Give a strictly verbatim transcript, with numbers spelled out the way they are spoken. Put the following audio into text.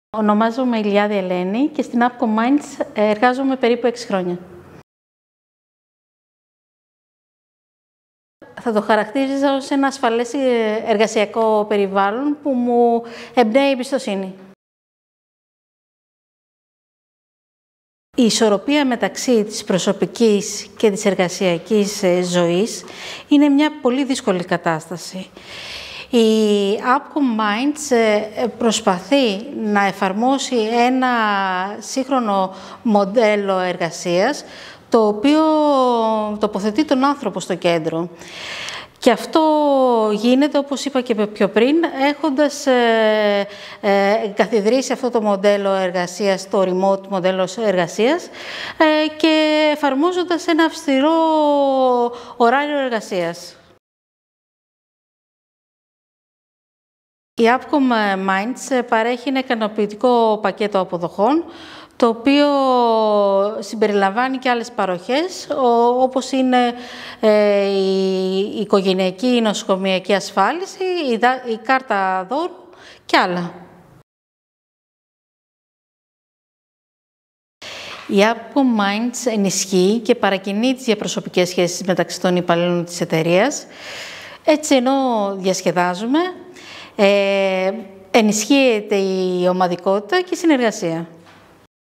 Ονομάζομαι Iliadi Ελένη και στην UpcoMinds εργάζομαι περίπου έξι χρόνια. Θα το χαρακτήριζα ως ένα ασφαλές εργασιακό περιβάλλον που μου εμπνέει εμπιστοσύνη. Η ισορροπία μεταξύ της προσωπικής και της εργασιακής ζωής είναι μια πολύ δύσκολη κατάσταση. Η UpcoMinds προσπαθεί να εφαρμόσει ένα σύγχρονο μοντέλο εργασίας, το οποίο τοποθετεί τον άνθρωπο στο κέντρο. Και αυτό γίνεται, όπως είπα και πιο πριν, έχοντας ε, ε, καθιδρύσει αυτό το μοντέλο εργασίας, το remote μοντέλο εργασίας ε, και εφαρμόζοντας ένα αυστηρό ωράριο εργασίας. Η UpcoMinds παρέχει ένα ικανοποιητικό πακέτο αποδοχών, το οποίο συμπεριλαμβάνει και άλλες παροχές, όπως είναι η οικογενειακή ή νοσοκομιακή ασφάλιση, η κάρτα δώρου και άλλα. Η UpcoMinds ενισχύει και παρακινεί τις διαπροσωπικές σχέσεις μεταξύ των υπαλλήλων της εταιρείας. Έτσι, ενώ διασκεδάζουμε, ε, ενισχύεται η ομαδικότητα και η συνεργασία.